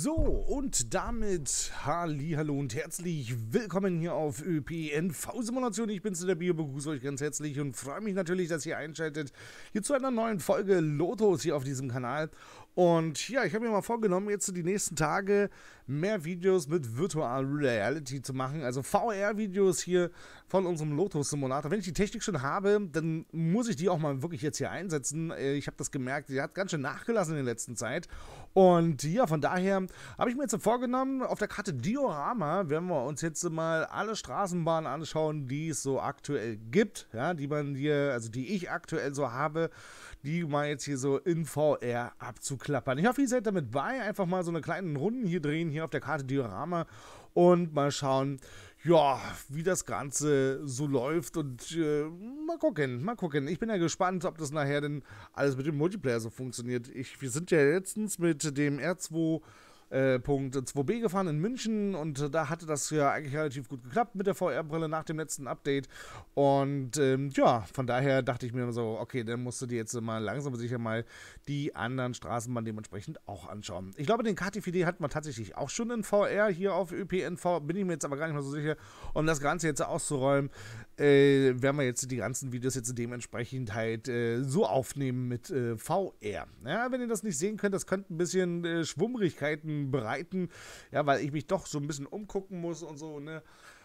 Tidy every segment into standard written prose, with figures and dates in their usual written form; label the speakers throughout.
Speaker 1: So, und damit Hallihallo und herzlich willkommen hier auf ÖPNV-Simulation. Ich bin's, der Bio, begrüße euch ganz herzlich und freue mich natürlich, dass ihr einschaltet hier zu einer neuen Folge Lotus hier auf diesem Kanal. Und ja, ich habe mir mal vorgenommen, jetzt die nächsten Tage mehr Videos mit Virtual Reality zu machen, also VR-Videos hier von unserem Lotus-Simulator. Wenn ich die Technik schon habe, dann muss ich die auch mal wirklich jetzt hier einsetzen. Ich habe das gemerkt, die hat ganz schön nachgelassen in der letzten Zeit. Und ja, von daher habe ich mir jetzt vorgenommen, auf der Karte Diorama werden wir uns jetzt mal alle Straßenbahnen anschauen, die es so aktuell gibt, ja, die man hier, also die ich aktuell so habe, die mal jetzt hier so in VR abzuklappern. Ich hoffe, ihr seid damit bei, einfach mal so eine kleine Runden hier drehen, hier auf der Karte Diorama und mal schauen, ja, wie das Ganze so läuft und mal gucken. Ich bin ja gespannt, ob das nachher denn alles mit dem Multiplayer so funktioniert. Wir sind ja letztens mit dem R2 Punkt 2b gefahren in München und da hatte das ja eigentlich relativ gut geklappt mit der VR-Brille nach dem letzten Update und ja, von daher dachte ich mir so, okay, dann musst du dir jetzt mal langsam aber sicher mal die anderen Straßenbahnen dementsprechend auch anschauen. Ich glaube, den KT4D hatten wir tatsächlich auch schon in VR hier auf ÖPNV, bin ich mir jetzt aber gar nicht mehr so sicher. Um das Ganze jetzt auszuräumen, werden wir jetzt die ganzen Videos jetzt dementsprechend halt so aufnehmen mit VR. Ja, wenn ihr das nicht sehen könnt, das könnte ein bisschen Schwummrigkeiten bereiten, ja, weil ich mich doch so ein bisschen umgucken muss und so, ne.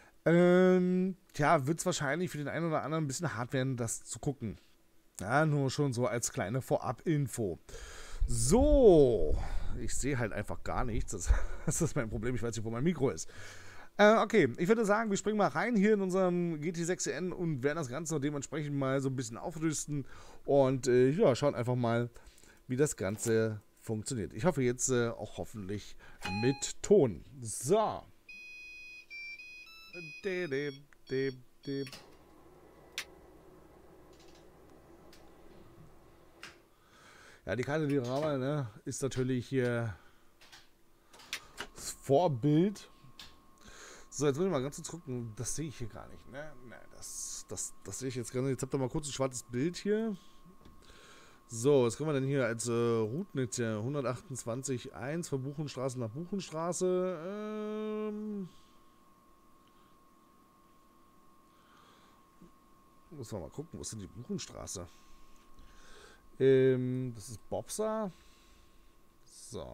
Speaker 1: Tja, wird es wahrscheinlich für den einen oder anderen ein bisschen hart werden, das zu gucken. Ja, nur schon so als kleine Vorab-Info. So, ich sehe halt einfach gar nichts. Das ist mein Problem, ich weiß nicht, wo mein Mikro ist. Okay, ich würde sagen, wir springen mal rein hier in unserem GT6N und werden das Ganze dementsprechend mal so ein bisschen aufrüsten und ja, schauen einfach mal, wie das Ganze funktioniert. Ich hoffe jetzt auch hoffentlich mit Ton. So. Ja, die Karte Diorama, ne, ist natürlich hier das Vorbild. So, jetzt muss ich mal ganz kurz gucken. Das sehe ich hier gar nicht, ne? Ne, das sehe ich jetzt gar nicht. Jetzt habt ihr mal kurz ein schwarzes Bild hier. So, was können wir denn hier als Routen jetzt hier? 128.1 von Buchenstraße nach Buchenstraße. Muss man mal gucken, wo ist denn die Buchenstraße? Das ist Bobsa. So.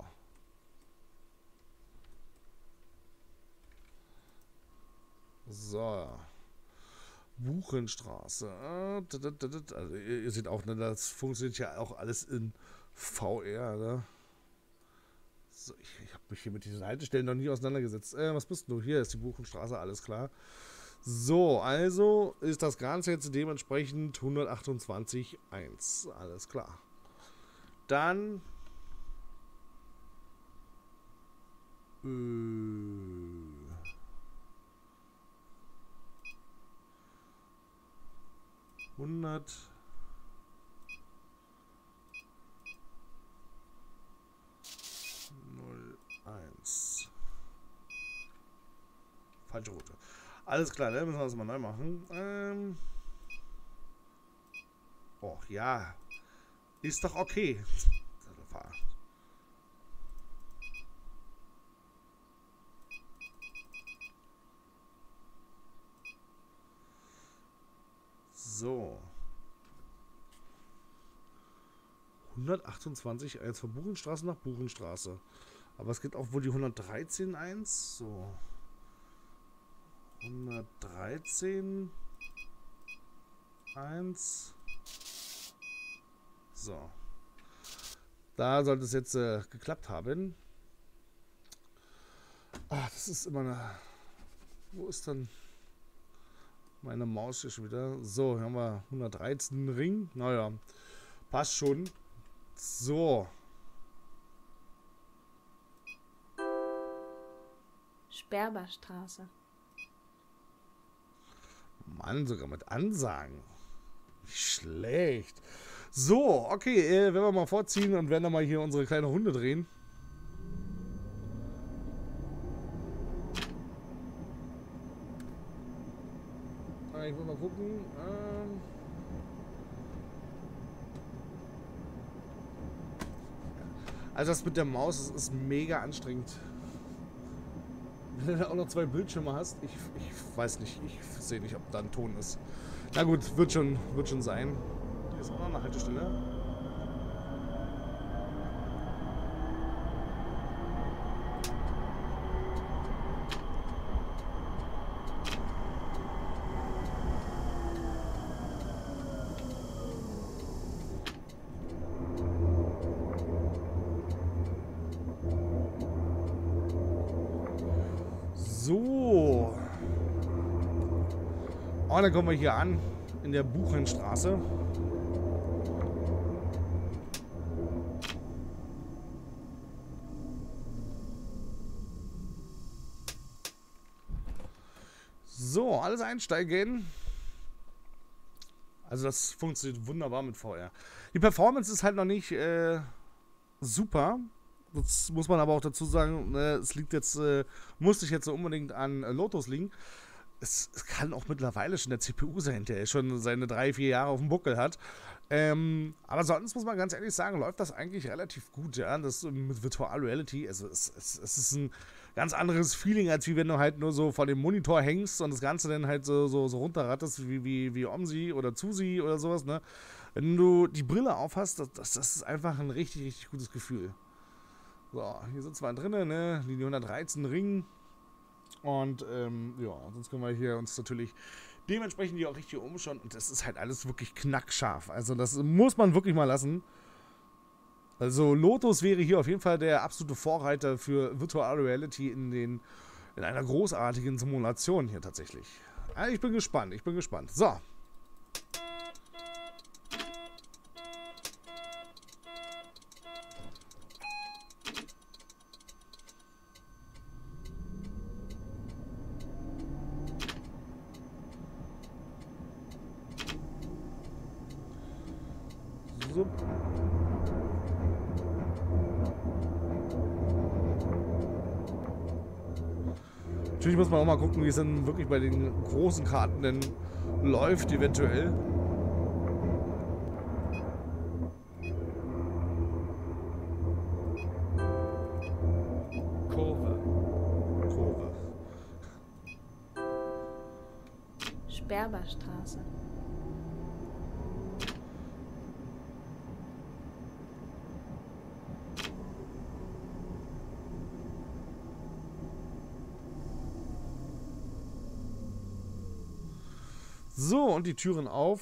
Speaker 1: So. Buchenstraße. Also ihr seht auch, ne, das funktioniert ja auch alles in VR, ne? So, ich habe mich hier mit diesen Haltestellen noch nie auseinandergesetzt. Was bist du? Hier ist die Buchenstraße, alles klar. So, also ist das Ganze jetzt dementsprechend 128.1. Alles klar. Dann 101. Falsche Route. Alles klar, ne? Müssen wir das mal neu machen. Oh, ja. Ist doch okay. So. 128 als von Buchenstraße nach Buchenstraße. Aber es gibt auch wohl die 113.1. So. 113.1. So. Da sollte es jetzt geklappt haben. Ah, das ist immer eine... Wo ist dann meine Maus hier schon wieder? So, hier haben wir 113 Ring. Naja, passt schon. So.
Speaker 2: Sperberstraße.
Speaker 1: Mann, sogar mit Ansagen. Nicht schlecht. So, okay, werden wir mal vorziehen und werden dann mal hier unsere kleine Runde drehen. Ich will mal gucken. Also das mit der Maus, das ist mega anstrengend. Wenn du da auch noch 2 Bildschirme hast, ich weiß nicht, ich sehe nicht, ob da ein Ton ist. Na gut, wird schon sein. Hier ist auch noch eine Haltestelle. So. Und dann kommen wir hier an, in der Buchenstraße. So, alles einsteigen. Also das funktioniert wunderbar mit VR. Die Performance ist halt noch nicht super. Das muss man aber auch dazu sagen, es liegt jetzt, muss nicht jetzt so unbedingt an Lotus liegen. Es kann auch mittlerweile schon der CPU sein, der schon seine 3, 4 Jahre auf dem Buckel hat. Aber sonst muss man ganz ehrlich sagen, läuft das eigentlich relativ gut, ja. Das mit Virtual Reality, also es ist ein ganz anderes Feeling, als wie wenn du halt nur so vor dem Monitor hängst und das Ganze dann halt so runterrattest, wie OMSI oder ZUSI oder sowas, ne. Wenn du die Brille aufhast, das ist einfach ein richtig, richtig gutes Gefühl. So, hier sind wir drinnen, ne, Linie 113 Ring. Und ja, sonst können wir hier uns natürlich dementsprechend hier auch richtig umschauen. Und das ist halt alles wirklich knackscharf. Also das muss man wirklich mal lassen. Also Lotus wäre hier auf jeden Fall der absolute Vorreiter für Virtual Reality in einer großartigen Simulation hier tatsächlich. Also ich bin gespannt, So. So. Natürlich muss man auch mal gucken, wie es dann wirklich bei den großen Karten denn läuft, eventuell.
Speaker 2: Kurve. Sperberstraße.
Speaker 1: So, und die Türen auf.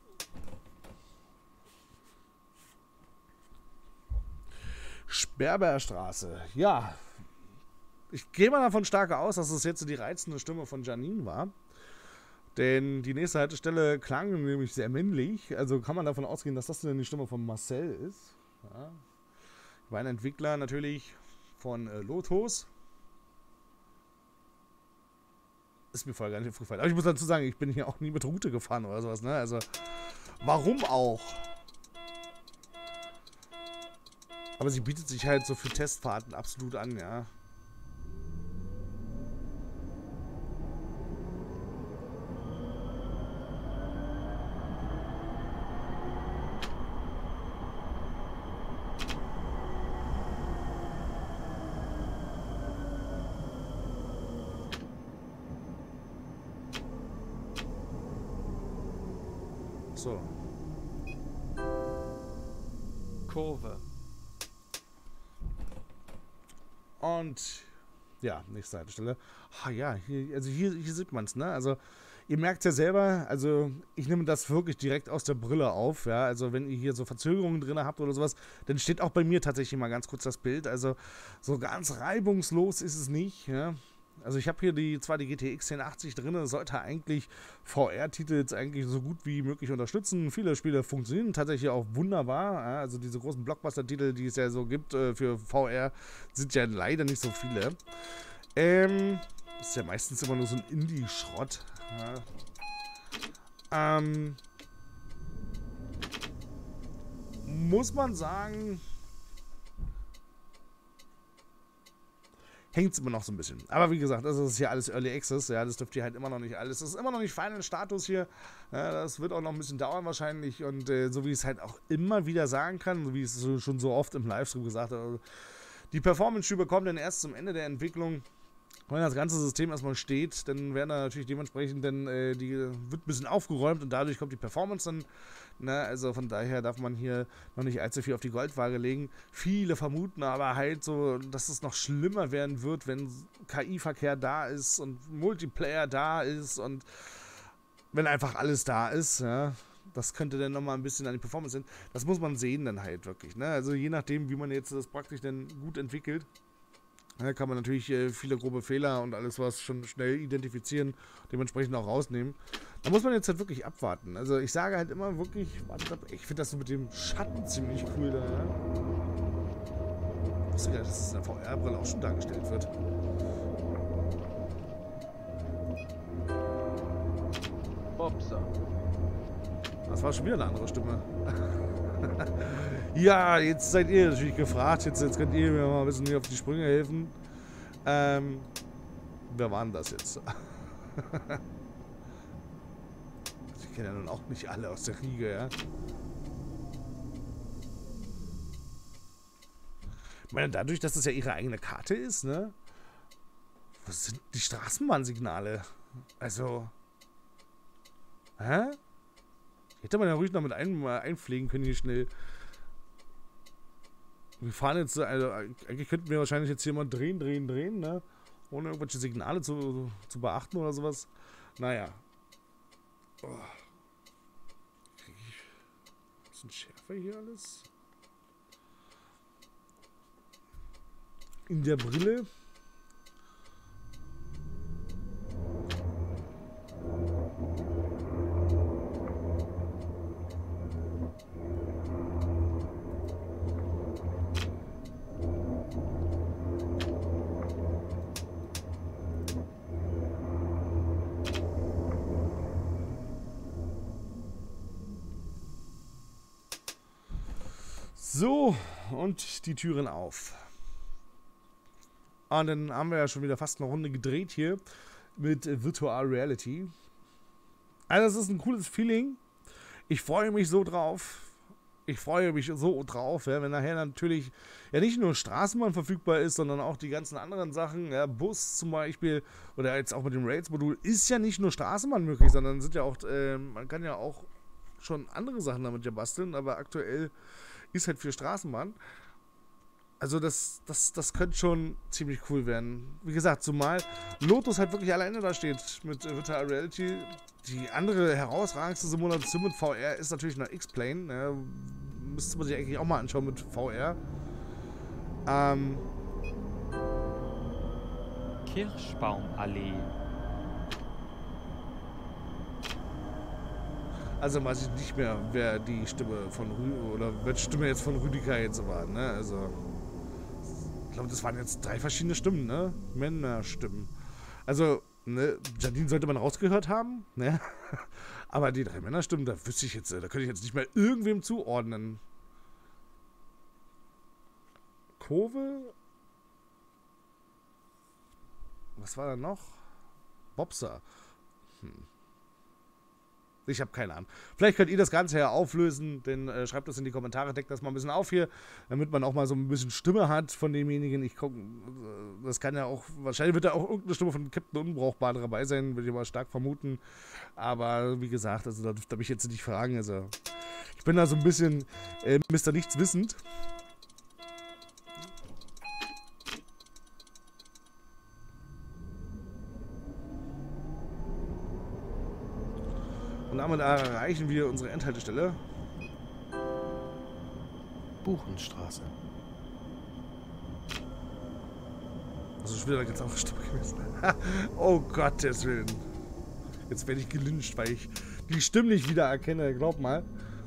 Speaker 1: Sperberstraße. Ja. Ich gehe mal davon stark aus, dass es jetzt die reizende Stimme von Janine war. Denn die nächste Haltestelle klang nämlich sehr männlich. Also kann man davon ausgehen, dass das dann die Stimme von Marcel ist. Ja. Ich war ein Entwickler natürlich von Lotus. Ist mir vorher gar nicht aufgefallen. Aber ich muss dazu sagen, ich bin hier auch nie mit Route gefahren oder sowas, ne? Also, warum auch? Aber sie bietet sich halt so für Testfahrten absolut an, ja. So.
Speaker 2: Kurve.
Speaker 1: Und ja, nächste Haltestelle. Ah ja, hier sieht man es, ne? Also ihr merkt ja selber, also ich nehme das wirklich direkt aus der Brille auf, ja. Also wenn ihr hier so Verzögerungen drin habt oder sowas, dann steht auch bei mir tatsächlich mal ganz kurz das Bild. Also so ganz reibungslos ist es nicht, ja. Also ich habe hier zwar die GTX 1080 drin, sollte eigentlich VR-Titel jetzt eigentlich so gut wie möglich unterstützen. Viele Spiele funktionieren tatsächlich auch wunderbar. Ja, also diese großen Blockbuster-Titel, die es ja so gibt für VR, sind ja leider nicht so viele. Ist ja meistens immer nur so ein Indie-Schrott. Ja. Muss man sagen, hängt es immer noch so ein bisschen. Aber wie gesagt, das ist hier alles Early Access, ja, das dürft ihr halt immer noch nicht alles. Das ist immer noch nicht Final Status hier. Ja, das wird auch noch ein bisschen dauern wahrscheinlich. Und so wie ich es halt auch immer wieder sagen kann, so wie ich es schon so oft im Livestream gesagt habe, die Performance-Schübe kommen dann erst zum Ende der Entwicklung. Wenn das ganze System erstmal steht, dann werden da natürlich dementsprechend dann, wird ein bisschen aufgeräumt und dadurch kommt die Performance dann. Ne? Also von daher darf man hier noch nicht allzu viel auf die Goldwaage legen. Viele vermuten aber halt so, dass es noch schlimmer werden wird, wenn KI-Verkehr da ist und Multiplayer da ist und wenn einfach alles da ist. Ja? Das könnte dann nochmal ein bisschen an die Performance hin. Das muss man sehen dann halt wirklich. Ne? Also je nachdem, wie man jetzt das praktisch dann gut entwickelt. Da kann man natürlich viele grobe Fehler und alles was schon schnell identifizieren, dementsprechend auch rausnehmen. Da muss man jetzt halt wirklich abwarten. Also ich sage halt immer wirklich, ich finde das so mit dem Schatten ziemlich cool da. Ja? Ich wusste gar nicht, dass es in der VR-Brille auch schon dargestellt wird.
Speaker 2: Bobser.
Speaker 1: Das war schon wieder eine andere Stimme. Ja, jetzt seid ihr natürlich gefragt. Jetzt könnt ihr mir mal ein bisschen hier auf die Sprünge helfen. Wer war denn das jetzt? Ich kenne ja nun auch nicht alle aus der Riege, ja. Ich meine, dadurch, dass das ja ihre eigene Karte ist, ne? Was sind die Straßenbahnsignale? Also. Hä? Hätte man ja ruhig noch mit einpflegen können hier schnell. Wir fahren jetzt, also eigentlich könnten wir wahrscheinlich jetzt hier mal drehen, ne? Ohne irgendwelche Signale zu beachten oder sowas. Naja. Oh. Krieg ich ein bisschen schärfer hier alles? In der Brille. So, und die Türen auf. Und dann haben wir ja schon wieder fast eine Runde gedreht hier mit Virtual Reality. Also das ist ein cooles Feeling. Ich freue mich so drauf. Ja, wenn nachher natürlich ja nicht nur Straßenbahn verfügbar ist, sondern auch die ganzen anderen Sachen. Ja, Bus zum Beispiel oder jetzt auch mit dem Raids-Modul ist ja nicht nur Straßenbahn möglich, sondern sind ja auch, man kann ja auch schon andere Sachen damit ja basteln, aber aktuell ist halt für Straßenbahn. Also das könnte schon ziemlich cool werden. Wie gesagt, zumal Lotus halt wirklich alleine da steht mit Virtual Reality. Die andere herausragendste Simulation mit VR ist natürlich noch X-Plane. Ja, müsste man sich eigentlich auch mal anschauen mit VR.
Speaker 2: Kirschbaumallee.
Speaker 1: Also weiß ich nicht mehr, wer die Stimme von welche Stimme jetzt von Rüdiger jetzt war, ne? Also ich glaube, das waren jetzt 3 verschiedene Stimmen, ne? Männerstimmen. Also, ne, Janine sollte man rausgehört haben, ne? Aber die 3 Männerstimmen, da wüsste ich jetzt, da könnte ich jetzt nicht mehr irgendwem zuordnen. Kurve? Was war da noch? Bobser. Ich habe keine Ahnung. Vielleicht könnt ihr das Ganze ja auflösen, denn schreibt das in die Kommentare, deckt das mal ein bisschen auf hier, damit man auch mal so ein bisschen Stimme hat von demjenigen. Ich gucke, das kann ja auch, wahrscheinlich wird da auch irgendeine Stimme von Captain Unbrauchbar dabei sein, würde ich mal stark vermuten. Aber wie gesagt, also da darf ich jetzt nicht fragen. Also ich bin da so ein bisschen Mr. Nichts wissend. Und damit erreichen wir unsere Endhaltestelle.
Speaker 3: Buchenstraße.
Speaker 1: Also schon wieder eine ganz andere Stimme gewesen. Oh Gottes Willen. Jetzt werde ich gelyncht, weil ich die Stimme nicht wieder erkenne. Glaub mal.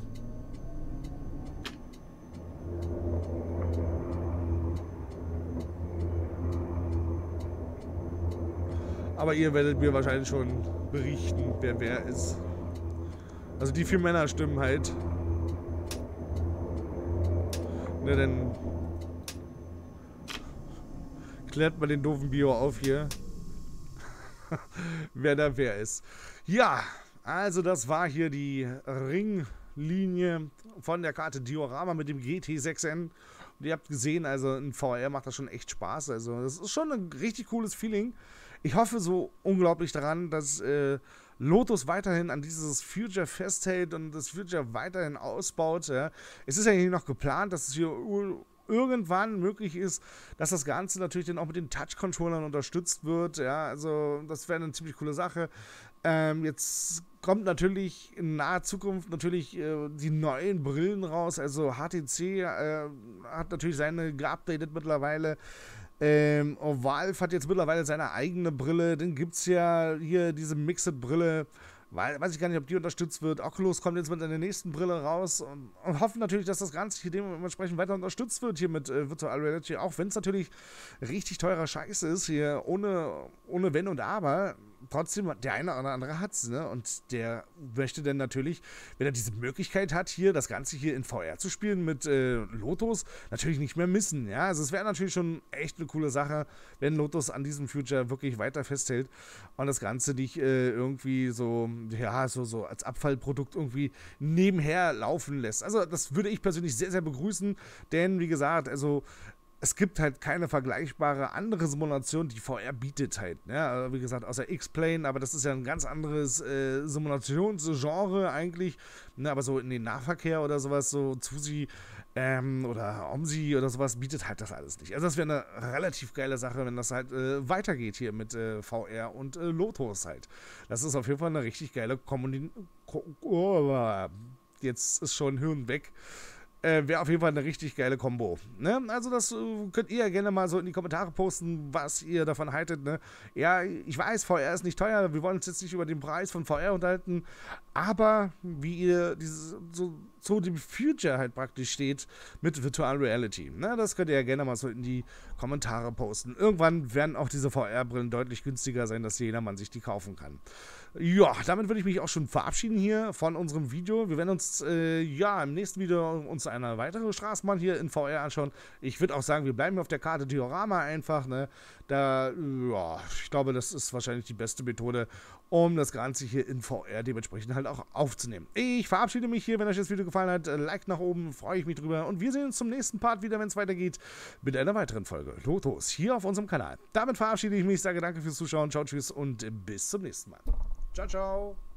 Speaker 1: Aber ihr werdet mir wahrscheinlich schon berichten, wer ist. Also die 4 Männerstimmen halt. Ne, denn Klärt mal den doofen Bio auf hier. Wer da wer ist. Ja, also das war hier die Ringlinie von der Karte Diorama mit dem GT6N. Und ihr habt gesehen, also in VR macht das schon echt Spaß. Also das ist schon ein richtig cooles Feeling. Ich hoffe so unglaublich daran, dass Lotus weiterhin an dieses Future festhält und das Future weiterhin ausbaut. Ja. Es ist ja hier noch geplant, dass es hier irgendwann möglich ist, dass das Ganze natürlich dann auch mit den Touch-Controllern unterstützt wird. Ja, also das wäre eine ziemlich coole Sache. Jetzt kommt natürlich in naher Zukunft natürlich die neuen Brillen raus. Also HTC hat natürlich seine geupdatet mittlerweile. Valve hat jetzt mittlerweile seine eigene Brille. Dann gibt es ja hier diese Mixed-Brille. Weiß ich gar nicht, ob die unterstützt wird. Oculus kommt jetzt mit einer nächsten Brille raus und hoffen natürlich, dass das Ganze hier dementsprechend weiter unterstützt wird hier mit Virtual Reality, auch wenn es natürlich richtig teurer Scheiß ist, hier ohne Wenn und Aber. Trotzdem, der eine oder andere hat es, ne? Und der möchte dann natürlich, wenn er diese Möglichkeit hat, hier das Ganze hier in VR zu spielen mit Lotus, natürlich nicht mehr missen, ja. Also es wäre natürlich schon echt eine coole Sache, wenn Lotus an diesem Future wirklich weiter festhält und das Ganze nicht irgendwie so, ja, so als Abfallprodukt irgendwie nebenher laufen lässt. Also das würde ich persönlich sehr, sehr begrüßen, denn wie gesagt, also es gibt halt keine vergleichbare andere Simulation, die VR bietet halt. Ja, wie gesagt, außer X-Plane, aber das ist ja ein ganz anderes Simulationsgenre eigentlich. Ne, aber so in den Nahverkehr oder sowas, so Zusi oder Omsi oder sowas, bietet halt das alles nicht. Also das wäre eine relativ geile Sache, wenn das halt weitergeht hier mit VR und Lotus halt. Das ist auf jeden Fall eine richtig geile jetzt ist schon Hirn weg. Wäre auf jeden Fall eine richtig geile Kombo. Ne? Also das könnt ihr ja gerne mal so in die Kommentare posten, was ihr davon haltet. Ne? Ja, ich weiß, VR ist nicht teuer, wir wollen uns jetzt nicht über den Preis von VR unterhalten, aber wie ihr so dem Future halt praktisch steht mit Virtual Reality. Ne? Das könnt ihr ja gerne mal so in die Kommentare posten. Irgendwann werden auch diese VR-Brillen deutlich günstiger sein, dass jedermann sich die kaufen kann. Ja, damit würde ich mich auch schon verabschieden hier von unserem Video. Wir werden uns im nächsten Video uns eine weitere Straßenbahn hier in VR anschauen. Ich würde auch sagen, wir bleiben auf der Karte Diorama einfach. Ne? Da, ja, ich glaube, das ist wahrscheinlich die beste Methode, um das Ganze hier in VR dementsprechend halt auch aufzunehmen. Ich verabschiede mich hier, wenn euch das Video gefallen hat. Like nach oben, freue ich mich drüber. Und wir sehen uns zum nächsten Part wieder, wenn es weitergeht, mit einer weiteren Folge Lotus hier auf unserem Kanal. Damit verabschiede ich mich, sage danke fürs Zuschauen, ciao, tschüss und bis zum nächsten Mal. Ciao, ciao.